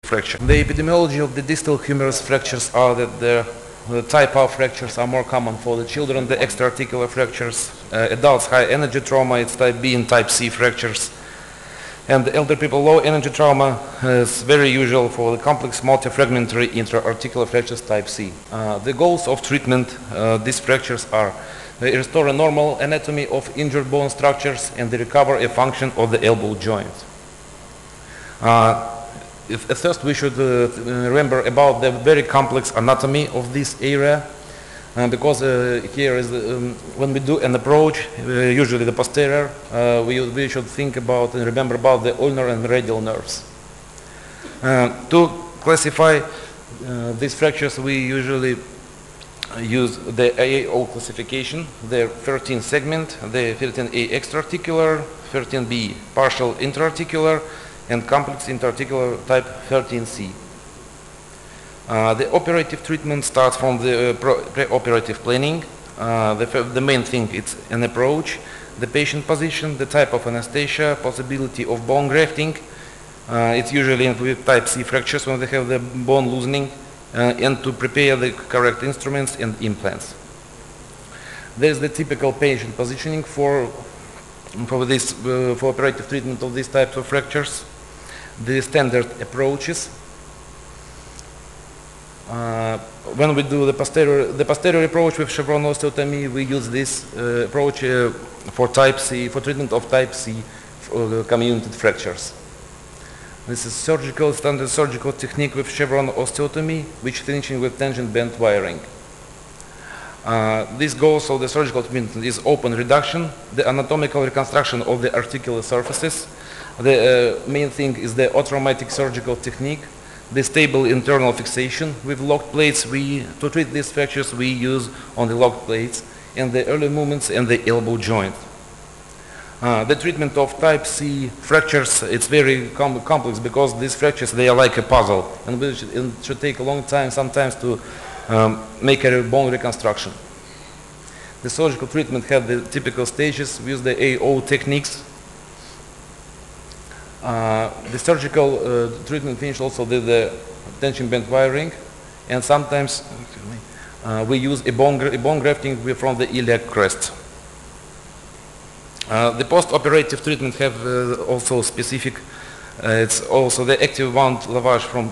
fracture. The epidemiology of the distal humerus fractures are that the type of fractures are more common for the children, the extra-articular fractures. Adults, high energy trauma, it's type B and type C fractures. And the elder people, low energy trauma is very usual for the complex multi-fragmentary intra-articular fractures type C. The goals of treatment, these fractures are they restore a normal anatomy of injured bone structures and they recover a function of the elbow joint. At first we should remember about the very complex anatomy of this area because here is when we do an approach, usually the posterior, we should think about and remember about the ulnar and radial nerves. To classify these fractures we usually use the AAO classification, the 13 segment, the 13A extra-articular, 13B partial intra-articular, and complex intra-articular type 13C. The operative treatment starts from the pre-operative planning. The main thing is an approach, the patient position, the type of anesthesia, possibility of bone grafting. It's usually with type C fractures when they have the bone loosening, and to prepare the correct instruments and implants. There's the typical patient positioning for operative treatment of these types of fractures. The standard approaches. When we do the posterior approach with chevron osteotomy, we use this approach for type C, for treatment of type C comminuted fractures. This is standard surgical technique with chevron osteotomy, which finishing with tangent bent wiring. This goals of the surgical treatment is open reduction, the anatomical reconstruction of the articular surfaces. The main thing is the automatic surgical technique, the stable internal fixation with locked plates. To treat these fractures we use on the locked plates and the early movements and the elbow joint. The treatment of type C fractures, it's very complex because these fractures, they are like a puzzle and it should take a long time sometimes to make a bone reconstruction. The surgical treatment has the typical stages. We use the AO techniques. The surgical treatment finish also the tension bent wiring, and sometimes we use a bone grafting from the iliac crest. The post-operative treatment have also specific. It's also the active wound lavage from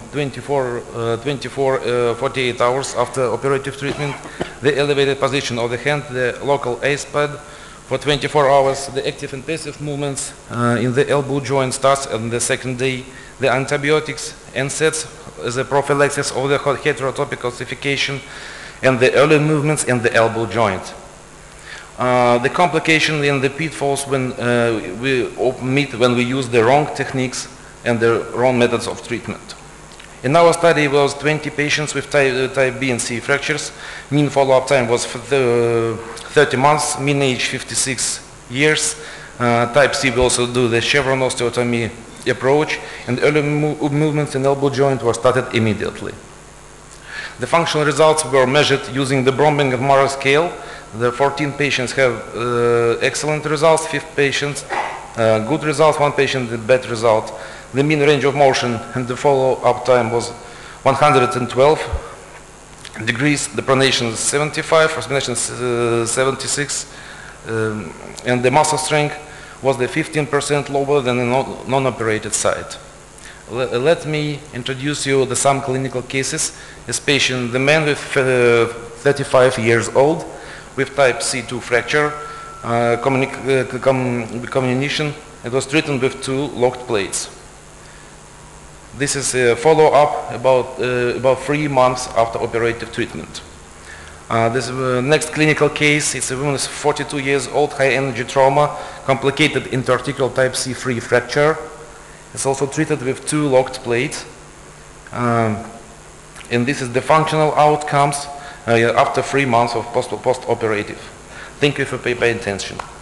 48 hours after operative treatment. The elevated position of the hand, the local ice pad for 24 hours. The active and passive movements in the elbow joint starts on the second day. The antibiotics and NSAIDs as a prophylaxis of the heterotopic calcification, and the early movements in the elbow joint. The complication and the pitfalls when we use the wrong techniques and the wrong methods of treatment. In our study was 20 patients with type B and C fractures. Mean follow-up time was 30 months, mean age 56 years. Type C we also do the chevron osteotomy approach, and early movements in elbow joint were started immediately. The functional results were measured using the Bromberg and Mara scale. The 14 patients have excellent results, 5 patients good results, 1 patient with bad result. The mean range of motion and the follow-up time was 112 degrees, the pronation is 75, supination 76, and the muscle strength was the 15% lower than the non-operated side. Let me introduce you to some clinical cases. This patient, the man with 35 years old, with type C2 fracture, comminution, it was treated with 2 locked plates. This is a follow-up about 3 months after operative treatment. This next clinical case, it's a woman who's 42 years old, high energy trauma, complicated interarticular type C3 fracture. It's also treated with 2 locked plates. And this is the functional outcomes after 3 months of post-operative. Thank you for paying attention.